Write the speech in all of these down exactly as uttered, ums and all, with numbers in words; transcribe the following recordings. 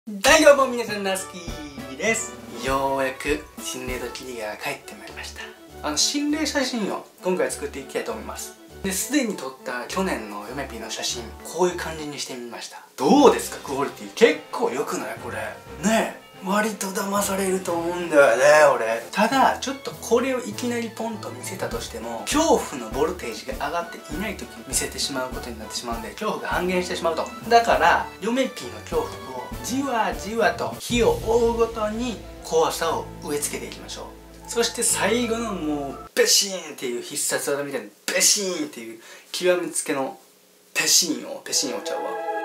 大どうも皆さん、ナスキーです。ようやく心霊ドッキリが帰ってまいりました。あの心霊写真を今回作っていきたいと思います。ですでに撮った去年のヨメピーの写真、こういう感じにしてみました。どうですか、クオリティ結構良くないこれねえ。割と騙されると思うんだよね俺。ただちょっとこれをいきなりポンと見せたとしても、恐怖のボルテージが上がっていない時に見せてしまうことになってしまうんで、恐怖が半減してしまうと。だからヨメピーの恐怖をじわじわと日を追うごとに怖さを植え付けていきましょう。そして最後のもうペシーンっていう必殺技みたいなペシーンっていう極めつけのペシーンをペシーンをちゃうわ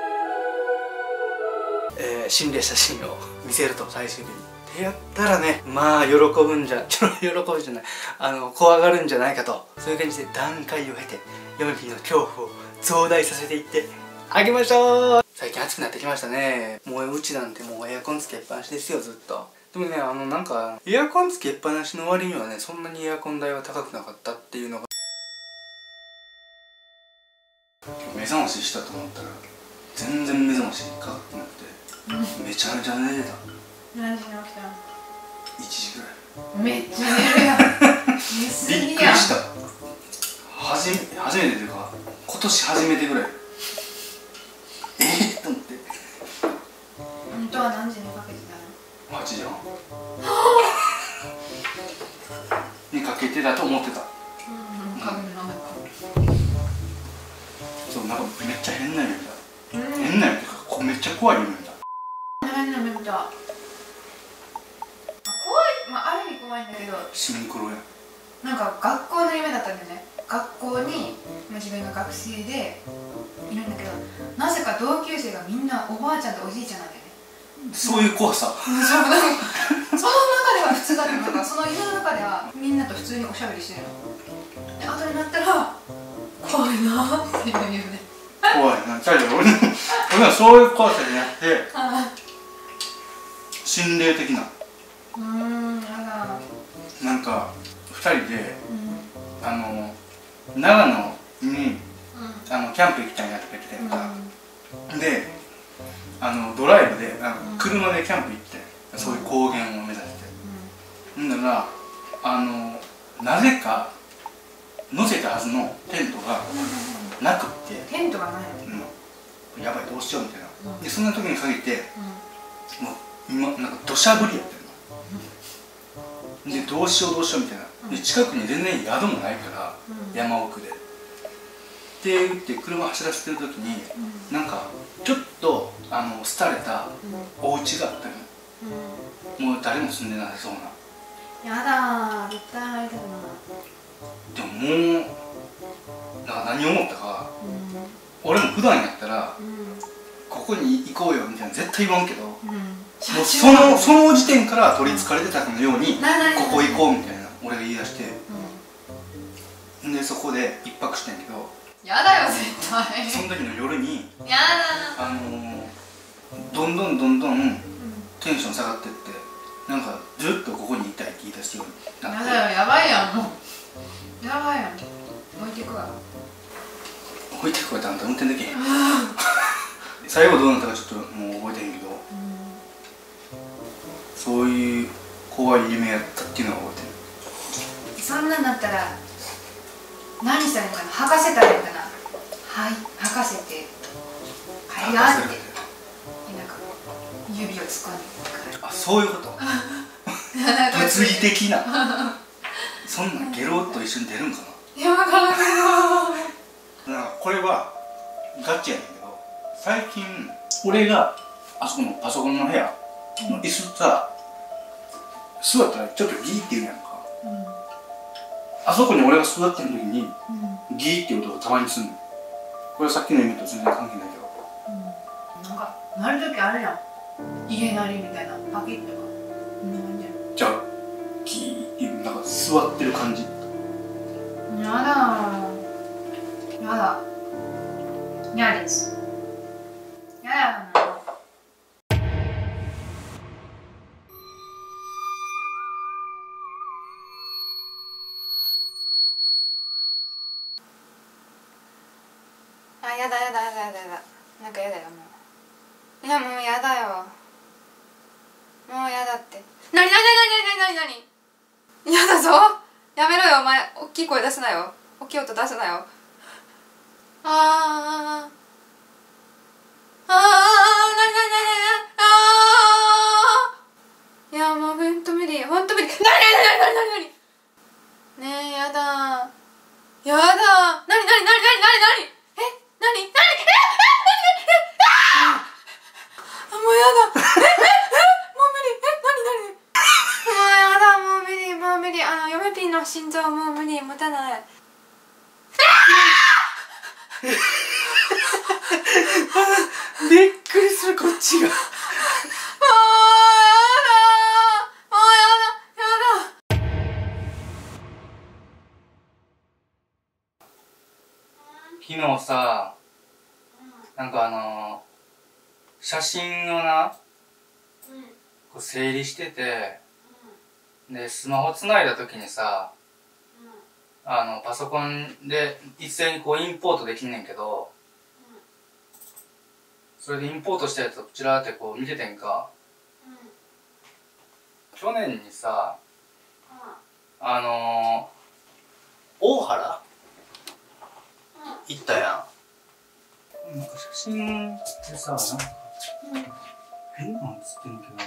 えー、心霊写真を見せると最終日にってやったらね、まあ喜ぶんじゃちょっと喜ぶじゃないあの怖がるんじゃないかと、そういう感じで段階を経てヨメピーの恐怖を増大させていってあげましょう。最近暑くなってきましたね。もううちなんてもうエアコンつけっぱなしですよずっと。でもね、あのなんかエアコンつけっぱなしの割にはね、そんなにエアコン代は高くなかったっていうのが。目覚まししたと思ったら全然目覚ましかかってなくて、めちゃめちゃ寝てた。 何時に起きたの？ いちじぐらい。めっちゃ寝るやん。寝すぎやん。 びっくりした。はじめ初めてというか今年初めてぐらいえー、と思って。 本当は何時にかけてたの？ はちじはんにかけてたと思ってた。 うん、かけてなかった。 そう、なんかめっちゃ変な夢見た。うん、変な夢ってかめっちゃ怖い夢見た。 変な夢見た。あ、怖い、まあある意味怖いんだけど、 シンクロや。 なんか学校の夢だったんだよね。学校に自分が学生でいるんだけど、なぜか同級生がみんなおばあちゃんとおじいちゃんなんだよね。 そういう怖さ。 そう、なんかその中では普通だったの。なんかその夢の中ではみんなと普通におしゃべりしてるの。で、後になったら怖いなーっていう夢。 怖いな。じゃあ俺俺はそういう怖さになって心霊的な。 うーん、やだ。 なんかふたりで、うん、あの長野に、うん、あのキャンプ行きたいなとか言ってたやんか、うん、であのドライブであの、うん、車でキャンプ行って、うん、そういう高原を目指して、うん、んならあのなぜか乗せたはずのテントがなくって、 テントがない、 うん、やばいどうしようみたいな、うん、でそんな時に限って、うん、もう今なんか土砂降りやってるの、うん、でどうしようどうしようみたいな、うん、で近くに全然宿もないから、うん、山奥でって言って車走らせてる時に、うん、なんかちょっとあの廃れたお家があったの、うん、もう誰も住んでなさそうな。 やだー、絶対入りたくない。 でももうなんか何を思ったか、うん、俺も普段やったら、うん、ここに行こうよみたいな絶対言わんけど、うん、もうそのその時点から取りつかれてたかのように、うん、ここ行こうみたいな俺が言い出して、うん、でそこで一泊してんけど、 やだよ絶対。 その時の夜にやだ、 あのー、どんどんどんどんテンション下がってって、なんかずっとここにいたいって言い出すようになって。 やだよ、やばいやんもう。やばいやん、置いてくわ。 置いてくわってあんた運転できへん最後どうなったかちょっともう覚えてへんけど、うん、そういう怖い夢やったっていうのは覚えてる。 そんなんだったら何したらいいかな、吐かせたらいいかな。はい、吐かせてはいやってなんか指を突っ込んで。 あ、そういうこと物理的なそんなんゲロと一緒に出るんかな。 いや、わからんけどなんかこれはガチやねんけど、最近俺があそこのパソコンの部屋の椅子さ、座ったらちょっとギーって言うやんか、うん、あそこに俺が座ってる時に、うん、ギーっていう音がたまにすんの。これはさっきの夢と全然関係ないけど、 うん、なんかなる時あるやん、家なりみたいなパキッとか、そんな感じやん。 じゃあギーっていうなんか座ってる感じ。 やだー、やだ、嫌です。やだな。あ、やだやだやだやだやだ、なんかやだよもう。いやもうやだよ。 きい声出すなよ、大きい音出すなよ。あーあーあーあー、なになになになに、あー、いやもうほんと無理、ほんと無理。なになになになになにねえ、やだやだ、なになになになになに、え、なになに、え、え、なになに、え、もうやだ、え、え、え、もう無理、え、なになに、もうやだ、もう無理、もう無理、あの嫁ピンの心臓もう無理、持たない。 びっくりする、こっちが。昨日さ、なんかあのー、写真をな、うん、こう整理してて、うん、でスマホつないだ時にさ、うん、あのパソコンで一斉にこうインポートできんねんけど、うん、それでインポートしたやつをこちらってこう見ててんか、うん、去年にさ、うん、あのー、大原行ったやん。なんか写真ってさ、なんか、うん、変なんつってんけど。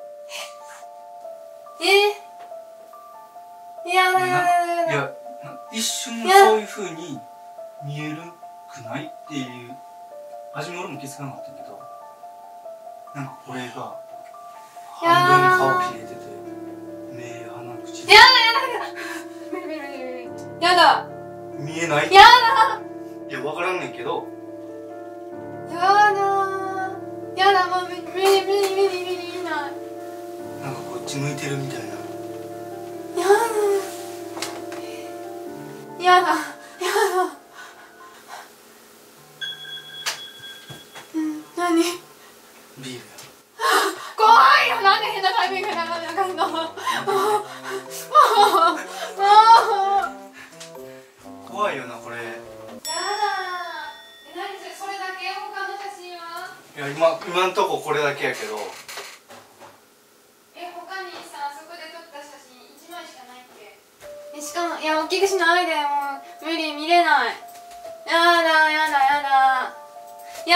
えー、いやだやだやだ。 いや、一瞬そういう風に見えるくないっていう、初め俺も気づかなかったんやけど、なんかこれが半分顔切れてて、目、鼻、口で。 やだやだやだ。無理無理無理無理。やだ。 見えない。 やだ。 いや、わからんねんけど。 やだー、やだ、もう無理無理無理無理無理無理ない。 なんかこっち向いてるみたいな。 やだやだやだ。うん、何？ビールや。 怖いよ、なんで変なタイミングで流れなかんの。 怖いよな、これ。いや、今、今んとここれだけやけど。 え、他にさ、そこで撮った写真いちまいしかないっけ？え、しかも、いや、大きくしないで、もう無理、見れない。やだやだやだや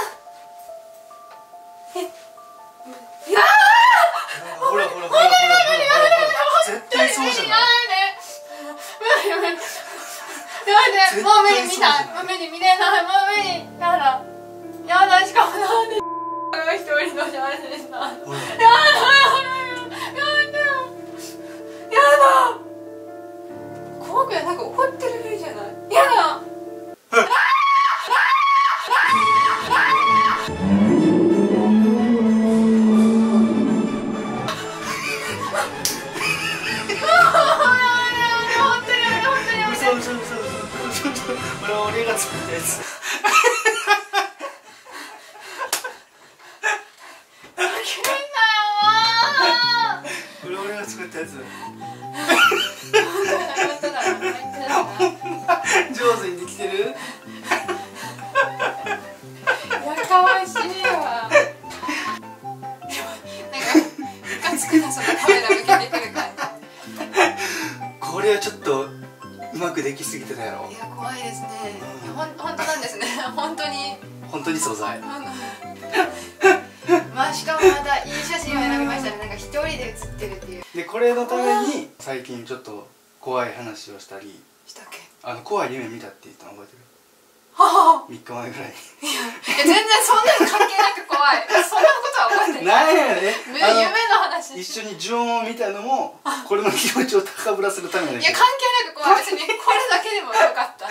ー、え、やー、 ほらほらほらほらほらほら、絶対そうじゃない。 無理無理無理無理無理無理無理無理、もう無理見たい、もう無理見れない、もう無理、やだやだ、しかもなんで一人の写真なの。やだやだやだやだやだ、怖くない、なんか怒ってる風じゃない、やだこれは俺が作ったやつ。これ俺が作ったやつ。上手にできてる？ やかましいわ。なんかムカつくな、そのカメラ向けてくる感じ。 これはちょっとうまくできすぎてたやろ。 いや、怖いですね。うん、ほん本当なんですね。本当に。 本当に素材。 まあ、しかもまたいい写真を選びましたね。なんか一人で写ってるっていう。 で、これのために最近ちょっと怖い話をしたり。 したっけ？ あの怖い夢見たって言ったの覚えてる？ はあ。 みっかまえぐらいに。 いや、全然そんなの関係なく怖い。そんなことは覚えてない。 なんやね。 夢の話。 一緒に呪音を見たのもこれの気持ちを高ぶらせるためだけど。 いや、関係なく怖い。別にこれだけでもよかった。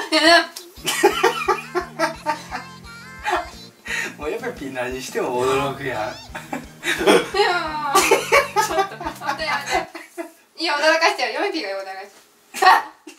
もうやっぱり何しても驚くやん。 でもちょっと待ってやめて。いや、驚かしてよ。ヨメピーが驚かして。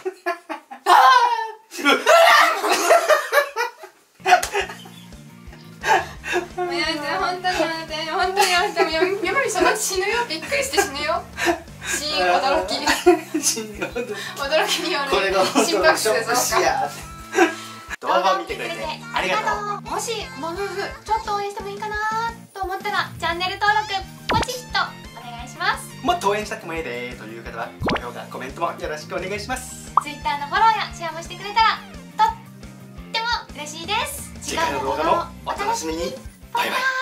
もうやめて、本当にやめて、本当にやめて。やめて、そのうち死ぬよ。びっくりして死ぬよ。死因驚き。驚きによる心拍数増加。 動画を見てくれてありがとう。 もしこの夫婦ちょっと応援してもいいかなと思ったらチャンネル登録ポチッとお願いします。 もっと応援したくもいいでという方は高評価コメントもよろしくお願いします。 Twitter のフォローやシェアもしてくれたらとっても嬉しいです。 次回の動画もお楽しみに。バイバイ。